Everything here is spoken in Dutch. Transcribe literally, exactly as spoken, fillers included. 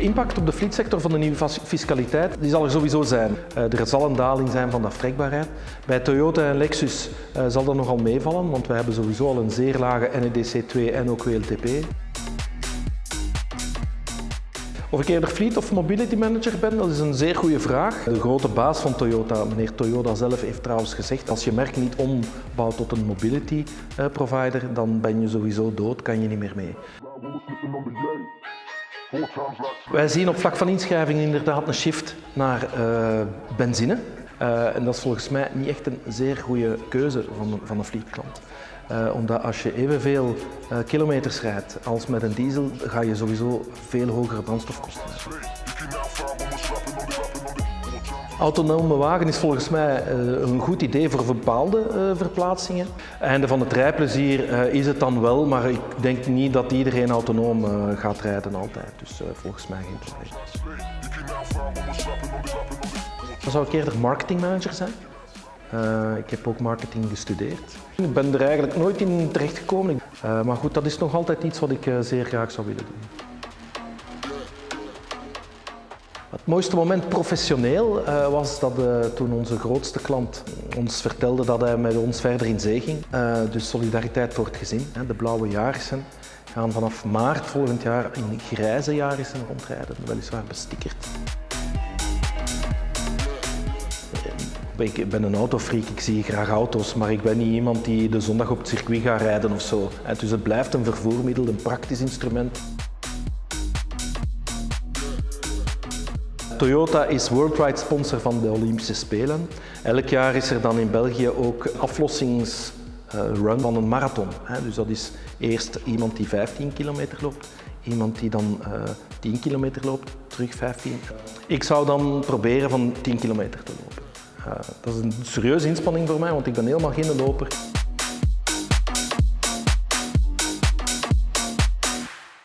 impact op de fleetsector van de nieuwe fiscaliteit die zal er sowieso zijn. Er zal een daling zijn van de aftrekbaarheid. Bij Toyota en Lexus zal dat nogal meevallen, want wij hebben sowieso al een zeer lage N E D C twee en ook W L T P. Of ik eerder fleet of mobility manager ben, dat is een zeer goede vraag. De grote baas van Toyota, meneer Toyoda zelf, heeft trouwens gezegd: als je merk niet ombouwt tot een mobility provider, dan ben je sowieso dood, kan je niet meer mee. Wij zien op vlak van inschrijving inderdaad een shift naar uh, benzine. Uh, en dat is volgens mij niet echt een zeer goede keuze van, van een fleetklant. Uh, omdat als je evenveel uh, kilometers rijdt als met een diesel, ga je sowieso veel hogere brandstofkosten hebben. Autonome wagen is volgens mij uh, een goed idee voor bepaalde uh, verplaatsingen. Einde van het rijplezier uh, is het dan wel, maar ik denk niet dat iedereen autonoom uh, gaat rijden altijd. Dus uh, volgens mij geen probleem. Dan zou ik eerder marketingmanager zijn. Uh, ik heb ook marketing gestudeerd. Ik ben er eigenlijk nooit in terechtgekomen. Uh, maar goed, dat is nog altijd iets wat ik uh, zeer graag zou willen doen. Het mooiste moment professioneel uh, was dat uh, toen onze grootste klant ons vertelde dat hij met ons verder in zee ging. Uh, dus Solidariteit voor het Gezin, hè, de blauwe jarissen, gaan vanaf maart volgend jaar in grijze jarissen rondrijden, weliswaar bestickerd. Ik ben een autofreak, ik zie graag auto's, maar ik ben niet iemand die de zondag op het circuit gaat rijden of zo. Dus het blijft een vervoermiddel, een praktisch instrument. Toyota is worldwide sponsor van de Olympische Spelen. Elk jaar is er dan in België ook aflossingsrun van een marathon. Dus dat is eerst iemand die vijftien kilometer loopt, iemand die dan uh, tien kilometer loopt, terug vijftien. Ik zou dan proberen van tien kilometer te lopen. Uh, dat is een serieuze inspanning voor mij, want ik ben helemaal geen loper.